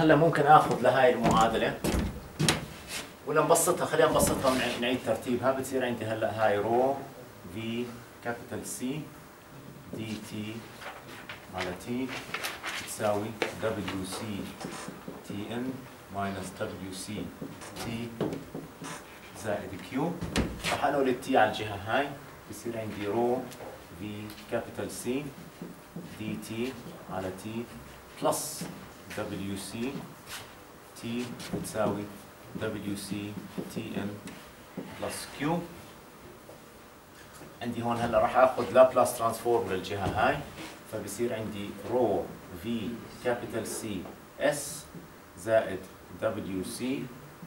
هلا ممكن اخذ لهاي المعادله ولا نبسطها، خلينا نبسطها ونعيد ترتيبها. بتصير عندي هلا هاي رو في كابيتال سي دي تي على تي تساوي دبليو سي تي ان ماينس دبليو سي تي زائد كيو. رح انقل التي على الجهه هاي، بصير عندي رو في كابيتال سي دي تي على تي بلس دبليو سي تي بتساوي دبليو سي تي ان بلس كيو. عندي هون هلا راح اخذ لابلاس ترانسفورم للجهه هاي، فبصير عندي رو في كابيتال سي اس زائد دبليو سي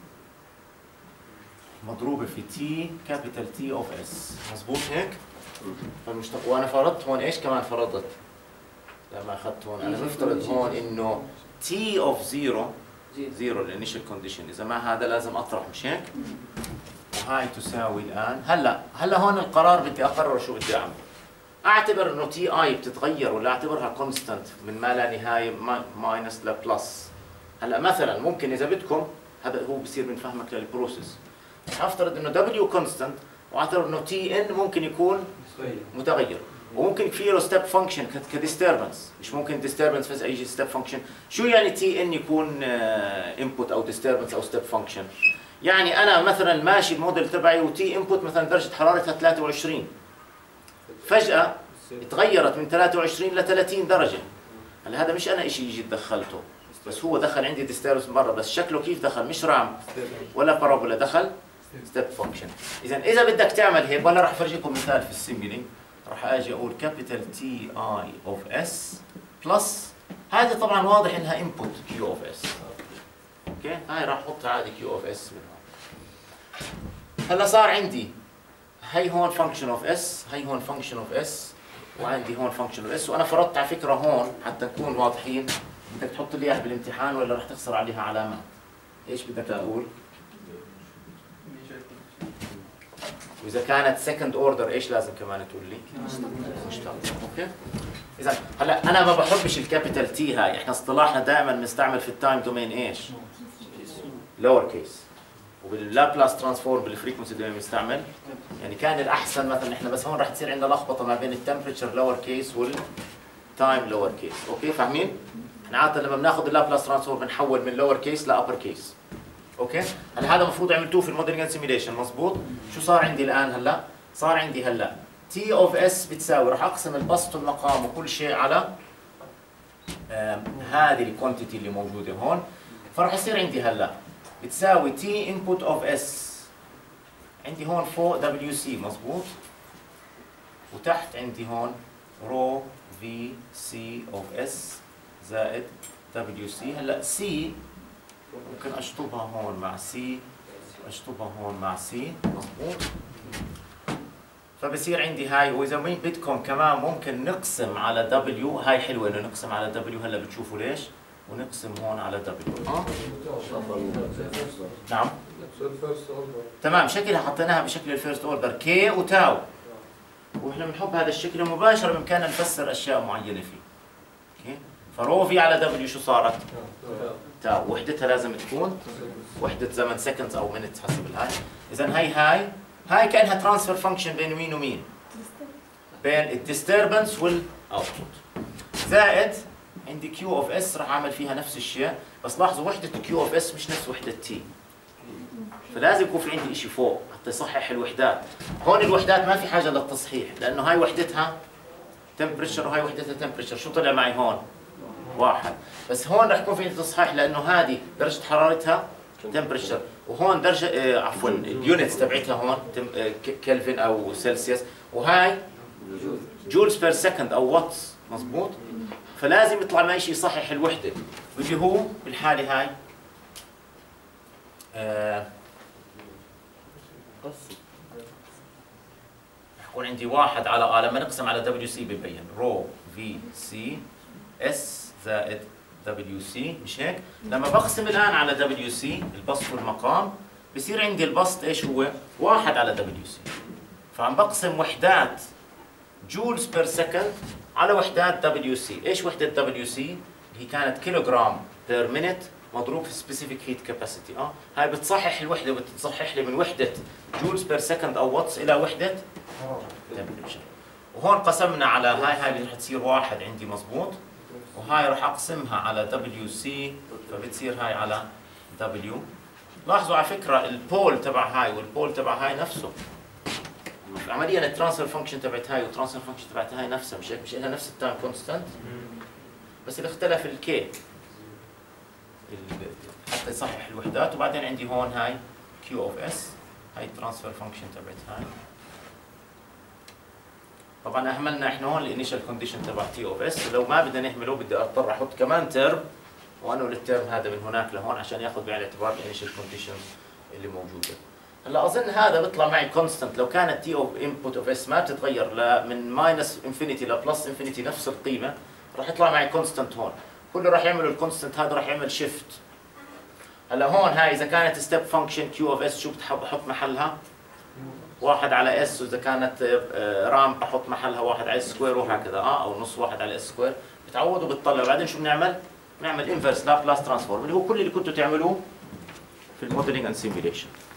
مضروبه في تي كابيتال تي اوف اس. مضبوط هيك؟ وانا فرضت هون ايش كمان فرضت؟ لما اخذت هون انا مفترض هون انه تي اوف زيرو الانيشال كونديشن، اذا ما هذا لازم اطرح، مش هيك؟ وهاي تساوي الان هلا هون القرار بدي اقرر شو بدي اعمل. اعتبر انه تي اي بتتغير ولا اعتبرها كونستانت من ما لا نهايه ماينس لبلس. هلا مثلا ممكن اذا بدكم هذا هو بصير من فهمك للبروسيس، افترض انه دبليو كونستانت واعتبر انه تي ان ممكن يكون متغير، وممكن في له ستيب فانكشن كديستربنس. مش ممكن ديستربنس بس يجي ستيب فانكشن. شو يعني تي ان يكون انبوت او ديستربنس او ستيب فانكشن؟ يعني انا مثلا ماشي الموديل تبعي وتي انبوت مثلا درجه حرارتها 23، فجاه تغيرت من 23 ل 30 درجه. هلا هذا مش انا شيء يجي دخلته، بس هو دخل عندي ديستربنس مره، بس شكله كيف دخل؟ مش رام ولا بارابولا، دخل ستيب فانكشن. اذا بدك تعمل هيك، ولا راح افرجيكم مثال في السيميلينج. راح اجي اقول كابيتال تي اي اوف اس بلس، هذه طبعا واضح انها انبوت كيو اوف اس. اوكي، هاي راح احطها عادي كيو اوف اس من هون. هلا صار عندي هي هون فانكشن اوف اس، هي هون فانكشن اوف اس، وعندي هون فانكشن اوف اس. وانا فرضت على فكره هون حتى نكون واضحين، بدك تحط لي اياها بالامتحان ولا راح تخسر عليها علامات؟ ايش بدك تقول؟ واذا كانت سكند اوردر ايش لازم كمان تقول لي؟ مشتق. اوكي، اذا هلا انا ما بحبش الكابيتال تي هاي، احنا اصطلاحنا دائما بنستعمل في التايم دومين ايش؟ لور كيس. وباللابلاس ترانسفورم بالفريكونسي دومين بنستعمل، يعني كان الاحسن مثلا احنا، بس هون راح تصير عندنا لخبطه ما بين التمبريتشر لور كيس والتايم لور كيس. اوكي فاهمين؟ احنا عاده لما بناخذ اللابلاس ترانسفورم بنحول من لور كيس لابر كيس. اوكي؟ هلا هذا المفروض عملتوه في الموديلنج اند سيميليشن، مضبوط؟ شو صار عندي الان هلا؟ صار عندي هلا تي اوف اس بتساوي، راح اقسم البسط والمقام وكل شيء على هذه الكوانتيتي اللي موجوده هون، فراح يصير عندي هلا بتساوي تي انبوت اوف اس، عندي هون فوق دبليو سي، مضبوط؟ وتحت عندي هون رو في سي اوف اس زائد دبليو سي. هلا سي ممكن اشطبها هون مع سي، اشطبها هون مع سي، مضبوط؟ فبصير عندي هاي. واذا بدكم كمان ممكن نقسم على دبليو، هاي حلوه انه نقسم على دبليو. هلا بتشوفوا ليش؟ ونقسم هون على دبليو. نعم تمام، شكلها حطيناها بشكل الفيرست اوردر كي وتاو، واحنا بنحب هذا الشكل مباشره، بامكاننا نفسر اشياء معينه فيه. اوكي، فرو في على دبليو شو صارت؟ تاو. وحدتها لازم تكون وحده زمن سكندز او مينتس حسب الهاي. اذا هاي كانها ترانسفير فانكشن بين مين ومين؟ بين الديستربنس والاوتبوت. زائد عندي كيو اوف اس راح اعمل فيها نفس الشيء، بس لاحظوا وحده كيو اوف اس مش نفس وحده تي، فلازم يكون في عندي شيء فوق حتى يصحح الوحدات. هون الوحدات ما في حاجه للتصحيح، لانه هاي وحدتها تمبريتشر وهاي وحدتها تمبريتشر. شو طلع معي هون؟ واحد. بس هون راح يكون في عندي تصحيح، لانه هذه درجه حرارتها تمبريتشر، وهون درجه عفوا اليونتس تبعتها هون كلفن او سلسيوس، وهاي جولز بير سكند او واتس، مضبوط؟ فلازم يطلع معي شيء يصحح الوحده، واللي هو بالحاله هاي يكون عندي واحد على لما نقسم على دبليو سي ببين رو في سي اس زائد دبليو سي، مش هيك؟ لما بقسم الان على دبليو سي البسط والمقام بصير عندي البسط ايش هو؟ واحد على دبليو سي، فعم بقسم وحدات جولز بير سكند على وحدات دبليو سي. ايش وحده دبليو سي؟ هي كانت كيلوغرام بير مينت مضروب في سبيسيفيك هيت كاباسيتي. هاي بتصحح الوحده، بتصحح لي من وحده جولز بير سكند او واتس الى وحده تمبريتشر. وهون قسمنا على هاي اللي رح تصير واحد عندي مضبوط، وهاي رح اقسمها على دبليو سي، فبتصير هاي على دبليو. لاحظوا على فكره البول تبع هاي والبول تبع هاي نفسه، عمليا الترانسفير فانكشن تبعت هاي والترانسفير فانكشن تبعت هاي نفسها، مش لها نفس التايم كونستانت، بس اللي اختلف الكي حتى يصحح الوحدات. وبعدين عندي هون هاي كيو اوف اس، هاي الترانسفير فانكشن تبعت هاي. طبعا اهملنا احنا هون الانيشال كونديشن تبع تي اوف اس، لو ما بدنا نهمله بدي اضطر احط كمان ترم وانقل الترم هذا من هناك لهون عشان ياخذ بعين الاعتبار الانيشال كونديشن اللي موجوده. هلا اظن هذا بيطلع معي كونستنت، لو كانت تي اوف انبوت اوف اس ما بتتغير من ماينس انفينيتي لبلس انفينيتي نفس القيمه، راح يطلع معي كونستنت هون. كله راح يعملوا الكونستنت هذا راح يعمل شيفت. هلا هون هاي اذا كانت ستيب فانكشن كيو اوف اس شو بحط محلها؟ 1 على اس، واذا كانت رام بحط محلها 1 على اس سكوير وهكذا، او نص 1 على اس سكوير. بتعوضوا بتطلعوا. بعدين شو بنعمل؟ بنعمل انفرس لابلاس ترانسفورم اللي هو كل اللي كنتوا تعملوه في الموديلينج اند سيميوليشن.